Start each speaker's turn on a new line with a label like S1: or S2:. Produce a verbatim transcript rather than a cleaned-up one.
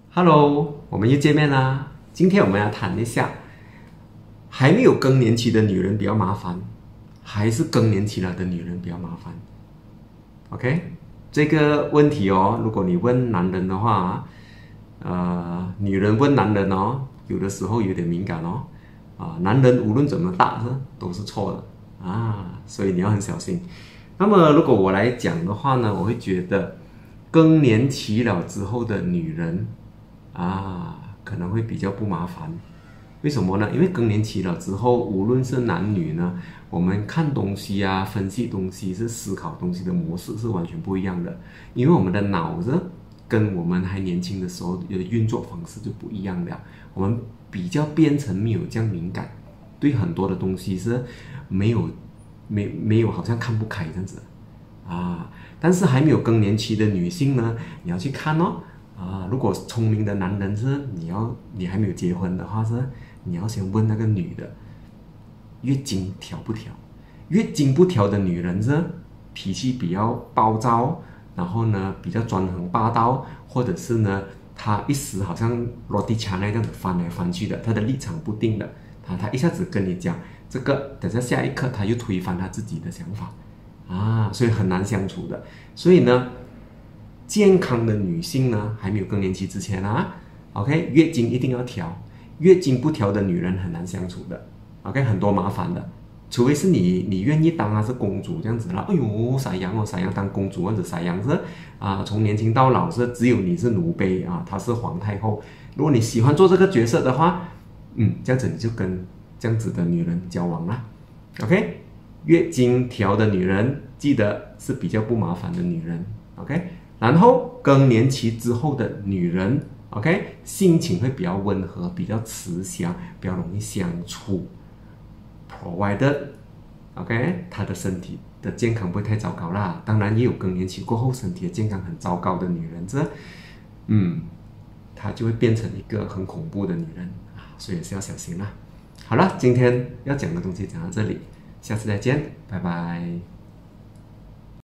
S1: Hello，我们又见面啦。今天我们要谈一下，还没有更年期的女人比较麻烦，还是更年期了的女人比较麻烦 ？OK， 这个问题哦，如果你问男人的话，呃，女人问男人哦，有的时候有点敏感哦。啊，男人无论怎么大都是错的啊，所以你要很小心。那么如果我来讲的话呢，我会觉得更年期了之后的女人啊，可能会比较不麻烦。为什么呢？因为更年期了之后，无论是男女呢，我们看东西啊、分析东西、是思考东西的模式是完全不一样的。因为我们的脑子跟我们还年轻的时候的运作方式就不一样了。我们比较变成没有这样敏感，对很多的东西是没有没没有好像看不开这样子啊。但是还没有更年期的女性呢，你要去看哦。啊，如果聪明的男人是你要你还没有结婚的话是，你要先问那个女的月经调不调。月经不调的女人是脾气比较暴躁，然后呢比较专横霸道，或者是呢她一时好像落地墙那样子翻来翻去的，她的立场不定的，她她一下子跟你讲这个，等下下一刻她又推翻她自己的想法啊，所以很难相处的。所以呢，健康的女性呢，还没有更年期之前啊 ，OK， 月经一定要调，月经不调的女人很难相处的 ，OK， 很多麻烦的，除非是你你愿意当她是公主这样子啦。哎呦，傻羊哦，傻羊当公主或者傻羊是啊，从年轻到老是只有你是奴婢啊，她是皇太后。如果你喜欢做这个角色的话，嗯，这样子你就跟这样子的女人交往啦 ，OK， 月经调的女人记得是比较不麻烦的女人 ，OK。然后更年期之后的女人 ，OK， 性情会比较温和，比较慈祥，比较容易相处 ，provided，OK， 她的身体的健康不会太糟糕啦。当然也有更年期过后身体的健康很糟糕的女人，这，嗯，她就会变成一个很恐怖的女人啊，所以也是要小心啦。好了，今天要讲的东西讲到这里，下次再见，拜拜。